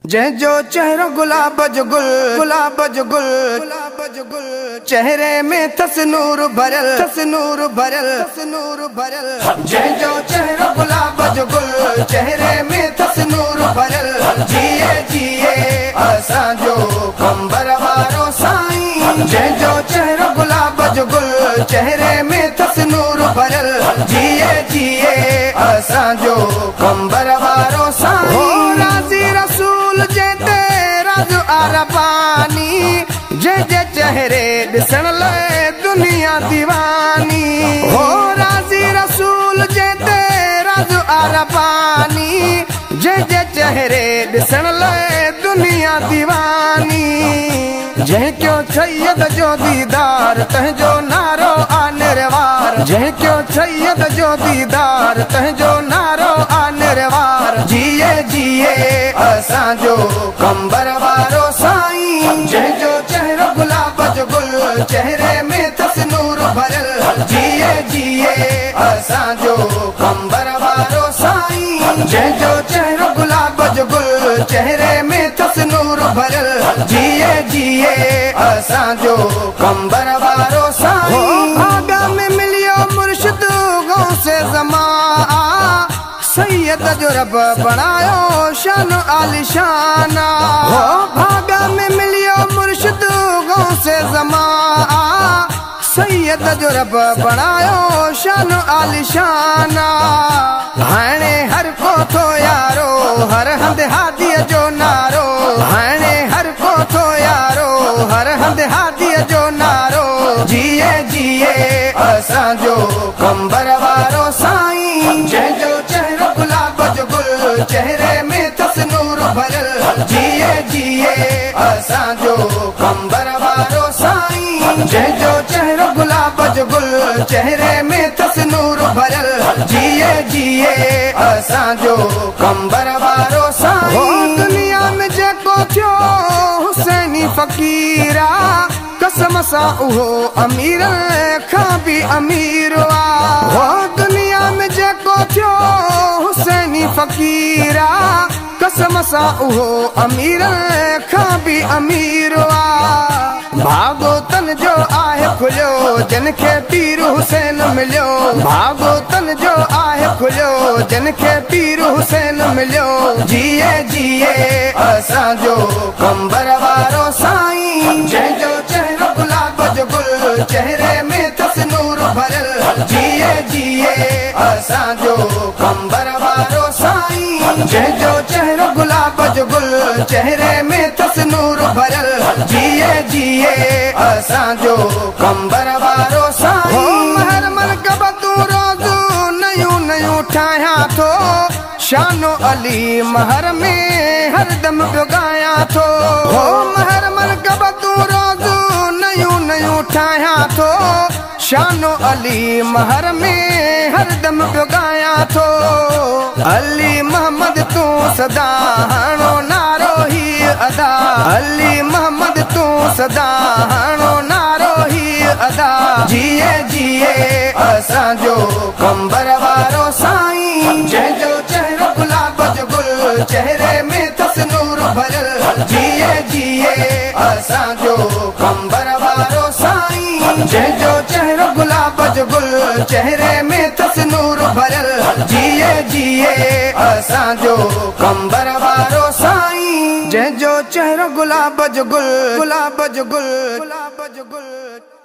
जंहिंजो चेहरो गुलाब जो गुल, गुलाब जो गुल, चेहरे में थस नूर भरल, थस नूर भरल, थस नूर भरल। जंहिंजो चेहरो गुलाब जो गुल, चेहरे में थस नूर भरल। जिए जिए असांजो कंबर वारो साईं। जंहिंजो चेहरो गुलाब जो गुल, चेहरे में थस नूर भरल। जिए जिए असांजो कंबर वारो साईं। राज़ी रसूल जेते राज़ अरबानी, जंहिंजे चेहरे ॾिसण लाइ दुनिया दीवानी। हो राज़ी रसूल जेते राज़ अरबानी, जंहिंजे चेहरे ॾिसण लाइ दुनिया दीवानी। जंहिं कयो सैयद जो दीदार, तंहिंजो नारो आ निर्वार। जंहिं कयो सैयद जो दीदार, तंहिंजो नारो आ निर्वार। जिए जिए असांजो कंबर वारो साईं। जंहिंजो चेहरो गुलाब जो गुल, चेहरे में थस नूर भरल। जिए जिए असांजो कंबर वारो साईं। जंहिंजो चेहरो गुलाब जो गुल, चेहरे में थस नूर भरल। जिए जिए असांजो कंबर वारो साईं। भागा में मिलियो मुर्शिद गौसे ज़मा, सैयद जो रब बणायो शान आलिशाना। हो भागा में मिलियो मुर्शिद गौसे ज़मा, सैयद जो रब बणायो शान आलिशाना। हाणे हर को थो यारो, हर हंध हादीअ जो नारो। हाणे हर को थो यारो, हर हंध हादीअ जो नारो। जिए जिए असांजो कंबर वारो साईं। जंहिंजो चेहरो गुलाब जो गुल, चेहरे में थस नूर भरल। जिए जिए असांजो कंबर वारो साईं। जंहिंजो चेहरो गुलाब जो गुल, चेहरे में थस नूर भरल। जिए जिए असांजो कंबर वारो साईं। दुनिया में जेको थियो हुसैनी फ़कीरा, कसम सां उहो अमीर खां बि अमीर आ। हो दुनिया में जेको थियो हुसैनी फ़कीरा, कसम सां उहो अमीर खां बि अमीर आ। भागो तन जो आहे खुलियो, जिनखे पीर हुसैन मिलियो। भागो तन जो आहे खुलियो, जिनखे पीर हुसैन मिलियो। जिए जिए असांजो कंबर वारो साईं। जंहिंजो चेहरो गुलाब जो गुल, चेहरे में थस नूर भरल। जिए जिए असांजो कंबर वारो साईं। जंहिंजो चेहरो गुलाब जो गुल, चेहरे में थस नूर भरल। जिए जिए असांजो कंबर वारो साईं। महर मरकब तूं रोज़ नयूं नयूं ठाहियां थो, शानो अली महर में हरदम पियो ॻायां थो। हो महर मरकब तूं रोज़ नयूं नयूं ठाहियां थो, शानो अली महर में हरदम पियो ॻायां थो। अली मोहम्मद तूं सदा हाणो नारो ही अदा। अली मोहम्मद तूं सदा हाणो नारो ही अदा। जिए जिए असांजो कंबर वारो साईं। जंहिंजो चेहरो गुलाब जो गुल, चेहरे में थस नूर भरल। जिए जिए असांजो कंबर वारो साईं। जंहिंजो चेहरो गुलाब जो गुल, चेहरे में थस नूर भरल। जिए जिए असांजो कंबर वारो साईं। जंहिंजो चेहरो गुलाब जो गुल, गुलाब जो गुल, गुलाब जो गुल।